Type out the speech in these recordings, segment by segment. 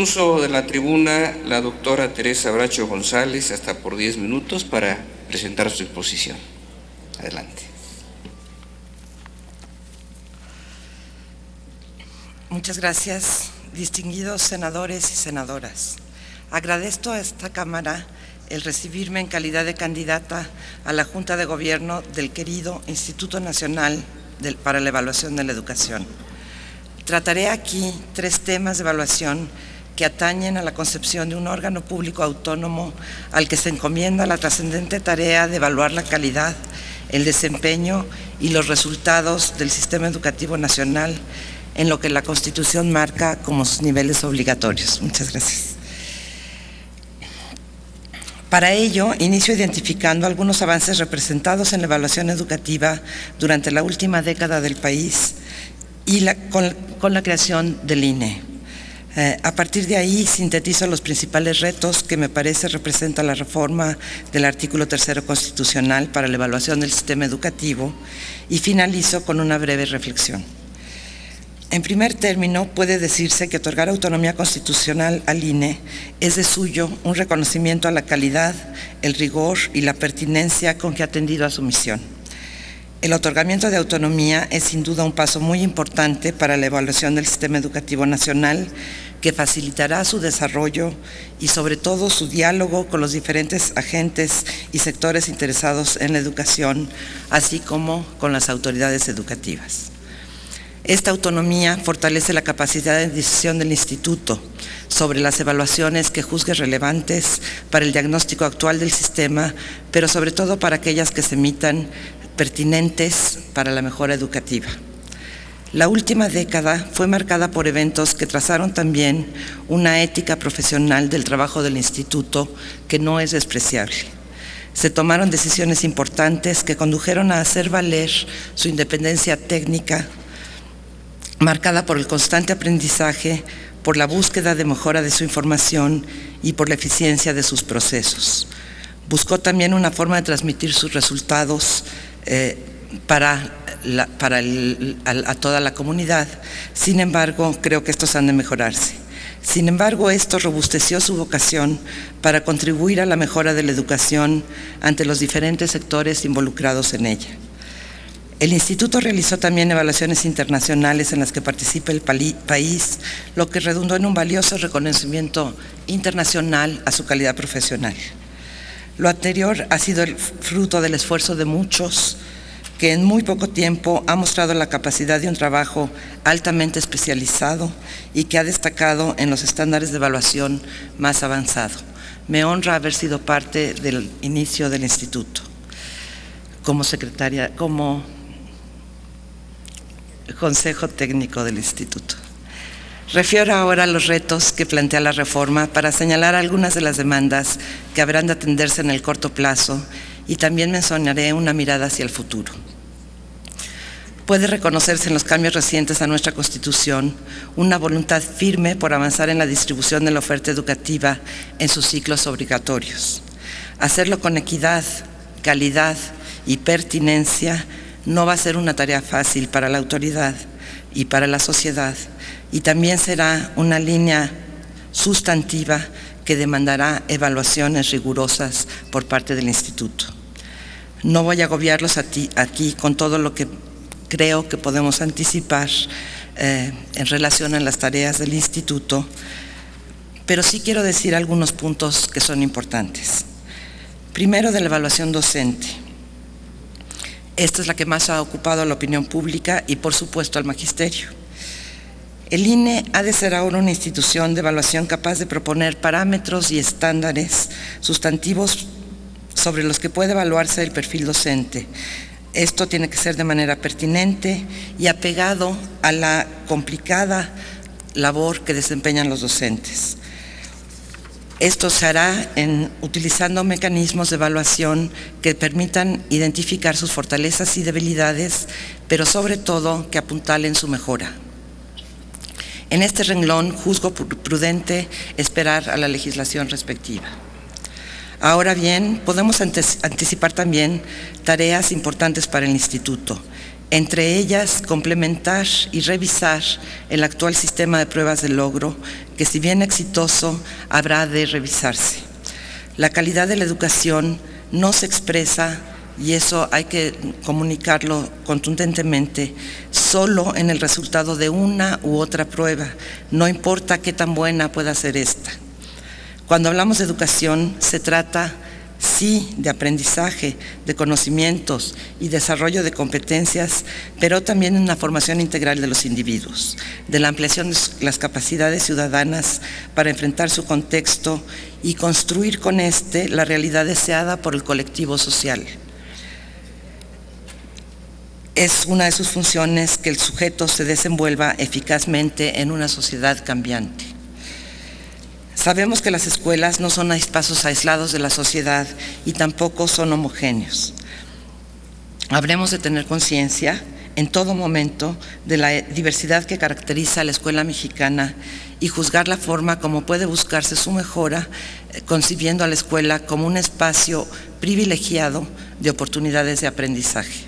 Uso de la tribuna la doctora Teresa Bracho González, hasta por 10 minutos, para presentar su exposición. Adelante. Muchas gracias, distinguidos senadores y senadoras. Agradezco a esta Cámara el recibirme en calidad de candidata a la Junta de Gobierno del querido Instituto Nacional para la Evaluación de la Educación. Trataré aquí 3 temas de evaluación que atañen a la concepción de un órgano público autónomo al que se encomienda la trascendente tarea de evaluar la calidad, el desempeño y los resultados del sistema educativo nacional en lo que la Constitución marca como sus niveles obligatorios. Muchas gracias. Para ello, inicio identificando algunos avances representados en la evaluación educativa durante la última década del país y con la creación del INE. A partir de ahí sintetizo los principales retos que me parece representa la reforma del artículo 3º constitucional para la evaluación del sistema educativo y finalizo con una breve reflexión. En primer término, puede decirse que otorgar autonomía constitucional al INE es de suyo un reconocimiento a la calidad, el rigor y la pertinencia con que ha atendido a su misión. El otorgamiento de autonomía es sin duda un paso muy importante para la evaluación del sistema educativo nacional, que facilitará su desarrollo y sobre todo su diálogo con los diferentes agentes y sectores interesados en la educación, así como con las autoridades educativas. Esta autonomía fortalece la capacidad de decisión del Instituto sobre las evaluaciones que juzgue relevantes para el diagnóstico actual del sistema, pero sobre todo para aquellas que se emitan pertinentes para la mejora educativa. La última década fue marcada por eventos que trazaron también una ética profesional del trabajo del Instituto que no es despreciable. Se tomaron decisiones importantes que condujeron a hacer valer su independencia técnica, marcada por el constante aprendizaje, por la búsqueda de mejora de su información y por la eficiencia de sus procesos. Buscó también una forma de transmitir sus resultados a toda la comunidad. Sin embargo, creo que estos han de mejorarse. Sin embargo, esto robusteció su vocación para contribuir a la mejora de la educación ante los diferentes sectores involucrados en ella. El Instituto realizó también evaluaciones internacionales en las que participa el país, lo que redundó en un valioso reconocimiento internacional a su calidad profesional. Lo anterior ha sido el fruto del esfuerzo de muchos que en muy poco tiempo ha mostrado la capacidad de un trabajo altamente especializado y que ha destacado en los estándares de evaluación más avanzado. Me honra haber sido parte del inicio del Instituto como secretaria, como Consejo Técnico del Instituto. Refiero ahora a los retos que plantea la reforma para señalar algunas de las demandas que habrán de atenderse en el corto plazo y también mencionaré una mirada hacia el futuro. Puede reconocerse en los cambios recientes a nuestra Constitución una voluntad firme por avanzar en la distribución de la oferta educativa en sus ciclos obligatorios. Hacerlo con equidad, calidad y pertinencia no va a ser una tarea fácil para la autoridad y para la sociedad, y también será una línea sustantiva que demandará evaluaciones rigurosas por parte del Instituto. No voy a agobiarlos aquí con todo lo que creo que podemos anticipar en relación a las tareas del Instituto, pero sí quiero decir algunos puntos que son importantes. Primero, de la evaluación docente. Esta es la que más ha ocupado a la opinión pública y, por supuesto, al magisterio. El INE ha de ser ahora una institución de evaluación capaz de proponer parámetros y estándares sustantivos sobre los que puede evaluarse el perfil docente. Esto tiene que ser de manera pertinente y apegado a la complicada labor que desempeñan los docentes. Esto se hará utilizando mecanismos de evaluación que permitan identificar sus fortalezas y debilidades, pero sobre todo que apuntalen su mejora. En este renglón juzgo prudente esperar a la legislación respectiva. Ahora bien, podemos anticipar también tareas importantes para el Instituto. entre ellas complementar y revisar el actual sistema de pruebas de logro, que si bien exitoso, habrá de revisarse. La calidad de la educación no se expresa, y eso hay que comunicarlo contundentemente, solo en el resultado de una u otra prueba, no importa qué tan buena pueda ser esta. Cuando hablamos de educación, se trata, sí, de aprendizaje, de conocimientos y desarrollo de competencias, pero también de una formación integral de los individuos, de la ampliación de las capacidades ciudadanas para enfrentar su contexto y construir con este la realidad deseada por el colectivo social. Es una de sus funciones que el sujeto se desenvuelva eficazmente en una sociedad cambiante. Sabemos que las escuelas no son espacios aislados de la sociedad y tampoco son homogéneos. Habremos de tener conciencia en todo momento de la diversidad que caracteriza a la escuela mexicana y juzgar la forma como puede buscarse su mejora, concibiendo a la escuela como un espacio privilegiado de oportunidades de aprendizaje.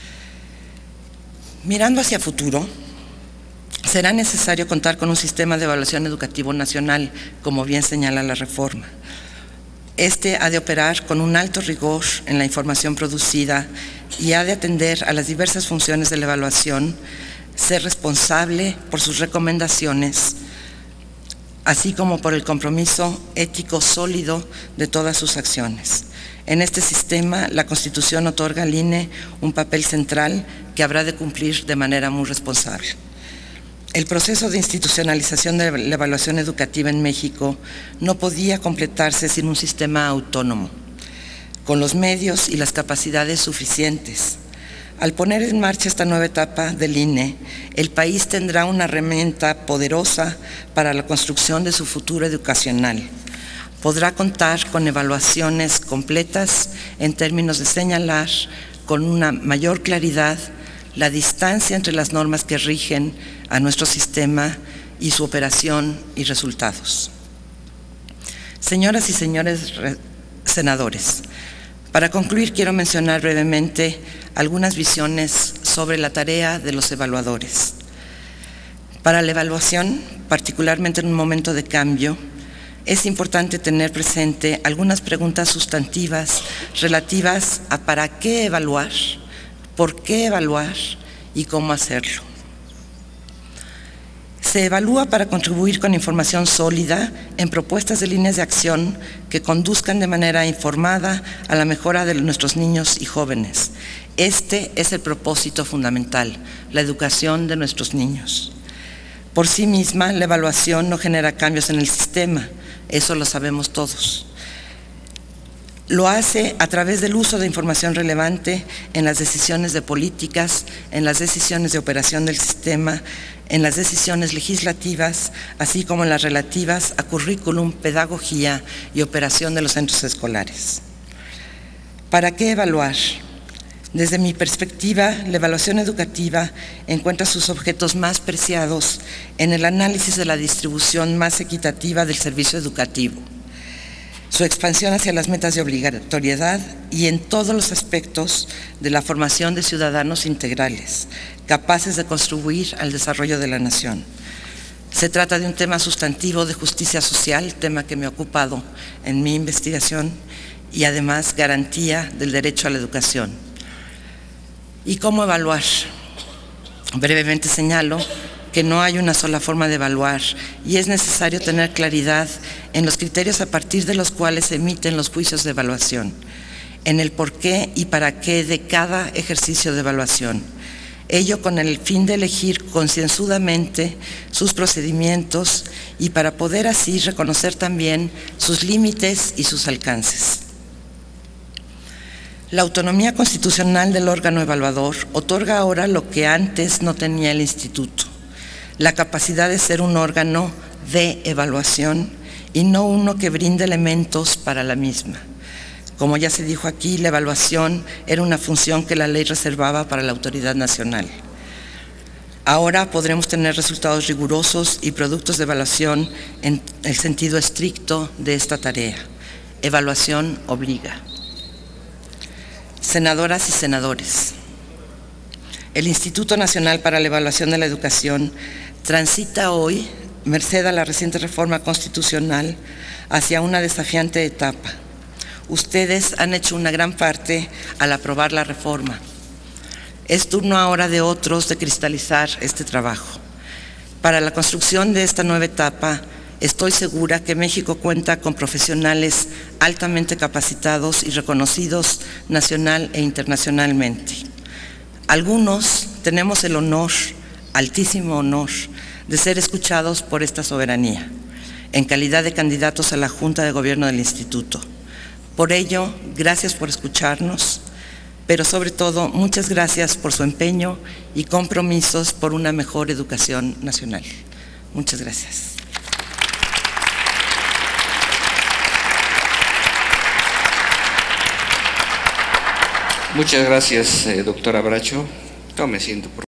Mirando hacia futuro, será necesario contar con un sistema de evaluación educativo nacional, como bien señala la reforma. Este ha de operar con un alto rigor en la información producida y ha de atender a las diversas funciones de la evaluación, ser responsable por sus recomendaciones, así como por el compromiso ético sólido de todas sus acciones. En este sistema, la Constitución otorga al INE un papel central que habrá de cumplir de manera muy responsable. El proceso de institucionalización de la evaluación educativa en México no podía completarse sin un sistema autónomo, con los medios y las capacidades suficientes. Al poner en marcha esta nueva etapa del INE, el país tendrá una herramienta poderosa para la construcción de su futuro educacional. Podrá contar con evaluaciones completas en términos de señalar con una mayor claridad la distancia entre las normas que rigen a nuestro sistema y su operación y resultados. Señoras y señores senadores, para concluir quiero mencionar brevemente algunas visiones sobre la tarea de los evaluadores. Para la evaluación, particularmente en un momento de cambio, es importante tener presente algunas preguntas sustantivas relativas a para qué evaluar, por qué evaluar y cómo hacerlo. Se evalúa para contribuir con información sólida en propuestas de líneas de acción que conduzcan de manera informada a la mejora de nuestros niños y jóvenes. Este es el propósito fundamental, la educación de nuestros niños. Por sí misma, la evaluación no genera cambios en el sistema, eso lo sabemos todos. Lo hace a través del uso de información relevante en las decisiones de políticas, en las decisiones de operación del sistema, en las decisiones legislativas, así como en las relativas a currículum, pedagogía y operación de los centros escolares. ¿Para qué evaluar? Desde mi perspectiva, la evaluación educativa encuentra sus objetos más preciados en el análisis de la distribución más equitativa del servicio educativo, su expansión hacia las metas de obligatoriedad y en todos los aspectos de la formación de ciudadanos integrales, capaces de contribuir al desarrollo de la nación. Se trata de un tema sustantivo de justicia social, tema que me ha ocupado en mi investigación, y además garantía del derecho a la educación. ¿Y cómo evaluar? Brevemente señalo que no hay una sola forma de evaluar y es necesario tener claridad en los criterios a partir de los cuales se emiten los juicios de evaluación, en el por qué y para qué de cada ejercicio de evaluación. Ello con el fin de elegir concienzudamente sus procedimientos y para poder así reconocer también sus límites y sus alcances. La autonomía constitucional del órgano evaluador otorga ahora lo que antes no tenía el instituto, la capacidad de ser un órgano de evaluación y no uno que brinde elementos para la misma. Como ya se dijo aquí, la evaluación era una función que la ley reservaba para la autoridad nacional. Ahora podremos tener resultados rigurosos y productos de evaluación en el sentido estricto de esta tarea. Evaluación obliga. Senadoras y senadores, el Instituto Nacional para la Evaluación de la Educación transita hoy, merced a la reciente reforma constitucional, hacia una desafiante etapa. Ustedes han hecho una gran parte al aprobar la reforma. Es turno ahora de otros de cristalizar este trabajo. Para la construcción de esta nueva etapa, estoy segura que México cuenta con profesionales altamente capacitados y reconocidos nacional e internacionalmente. Algunos tenemos el honor, altísimo honor, de ser escuchados por esta soberanía, en calidad de candidatos a la Junta de Gobierno del Instituto. Por ello, gracias por escucharnos, pero sobre todo, muchas gracias por su empeño y compromisos por una mejor educación nacional. Muchas gracias. Muchas gracias, doctora Bracho. Tome asiento, por favor.